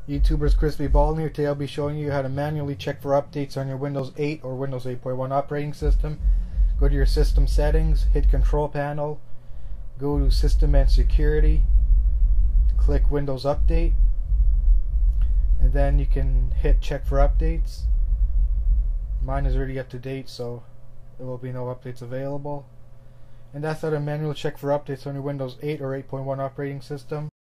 YouTuber's Crispy Ball here. Today I'll be showing you how to manually check for updates on your Windows 8 or Windows 8.1 operating system. Go to your system settings, hit Control Panel, go to System and Security, click Windows Update, and then you can hit Check for Updates. Mine is already up to date, so there will be no updates available. And that's how to manually check for updates on your Windows 8 or 8.1 operating system.